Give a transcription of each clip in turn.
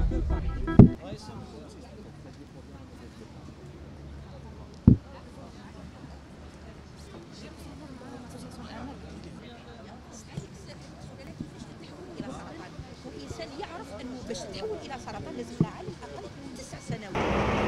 الانسان يعرف انه باش تتحول الى سرطان لازم لها على الاقل 9 سنوات.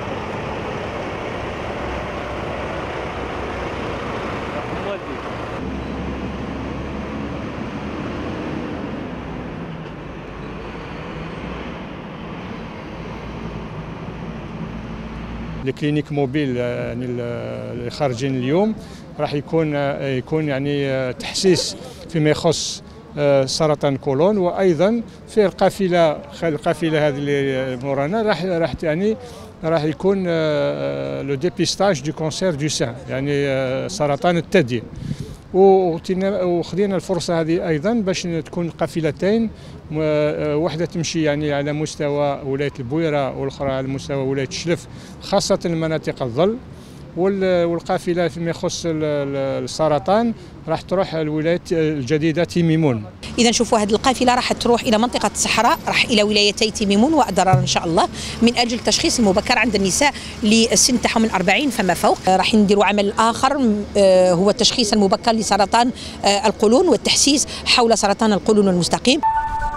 الكلينيك موبيل يعني اللي خارجين اليوم راح يكون يعني تحسيس فيما يخص سرطان كولون، وايضا في القافله هذه اللي مورانا راح يكون لو ديبيستاج دو كونسير دو سان، يعني سرطان الثدي. وخدينا الفرصه هذه ايضا باش تكون قافلتين، واحده تمشي يعني على مستوى ولايه البويره والاخرى على مستوى ولايه الشلف، خاصه المناطق الظل، والقافله فيما يخص السرطان راح تروح الولايات الجديده تيميمون. اذا شوفوا هذه القافله راح تروح الى منطقه الصحراء، راح الى ولايتي تيميمون وأدرار ان شاء الله، من اجل التشخيص المبكر عند النساء للسن تاعهم من 40 فما فوق. راح نديروا عمل اخر هو التشخيص المبكر لسرطان القولون والتحسيس حول سرطان القولون المستقيم.